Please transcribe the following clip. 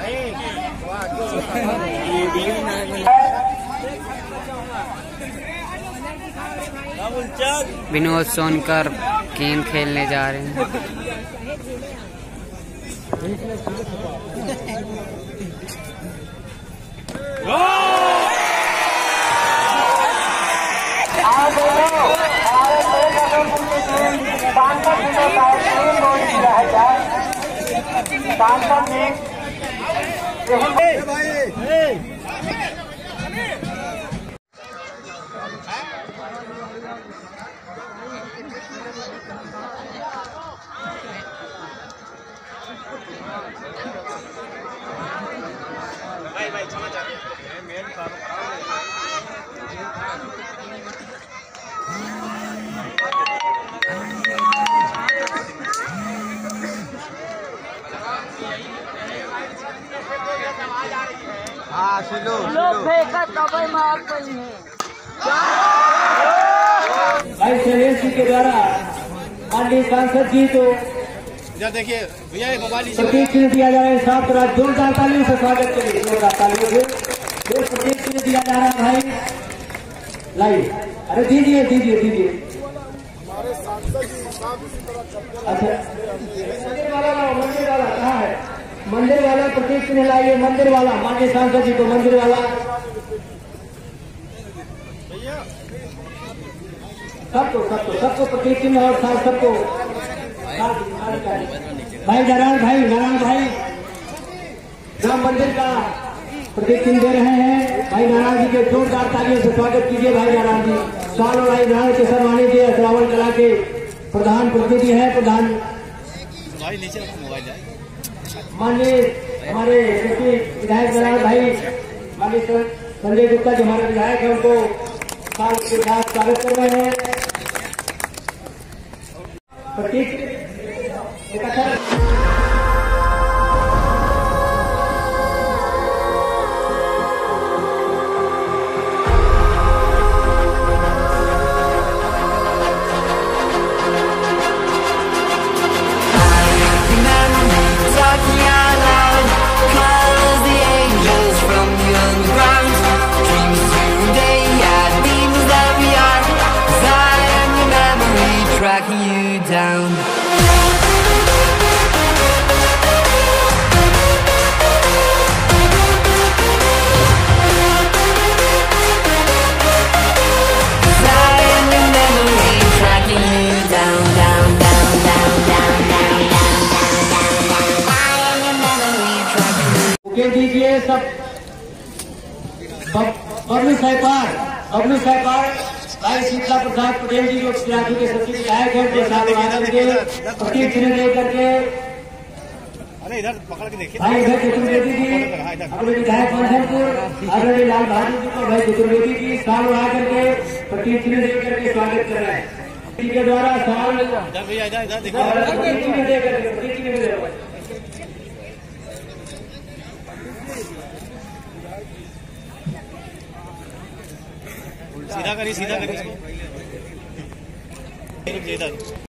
Vinod Sonkar game खेलने जा रहे हैं। भाई शैलेश जी के द्वारा माननीय सांसद जी को देखिए भैया प्रतीक चिन्ह दिया जा रहा है। साफ तरह जोरदार तालियों से स्वागत करिए, जोरदार तालियों से। जो प्रतीक चिन्ह दिया जा रहा है भाई लाइए, अरे दीजिए दीजिए दीजिए। अच्छा मंदिर वाला कहाँ है? मंदिर वाला प्रतीक चिन्ह लाइए, मंदिर वाला माननीय सांसद जी को मंदिर वाला सबको प्रतीक चिन्ह और सबको भाई नारायण भाई राम मंदिर का प्रतीक चिन्ह दे रहे हैं। भाई नारायण जी के जोरदार तालियों से स्वागत कीजिए। भाई नारायण जी साल और भाई नारायण के शर्मानी जी श्रावण कला के प्रधान प्रतिनिधि है। प्रधान माननीय हमारे विधायक नारायण भाई माननीय संजय गुप्ता जो हमारे विधायक है उनको साल के साथ स्वागत कर रहे हैं। प्रतीक tracking you down. दीजिए सब बबलू साहब भाई शीतला प्रसाद पटेल जी जो राजू के सचिव विधायक है के प्रतीक चिन्ह दे करके भाई इधर चतुर्वेदी जी अपने विधायक मंथनपुर आदरणीय लाल बहादुर जी को भाई चतुर्वेदी जी साल उड़ा करके प्रतीक चिन्ह दे करके स्वागत कर रहे हैं। इनके द्वारा साल प्रतीक चिन्ह दे करके सीधा करिए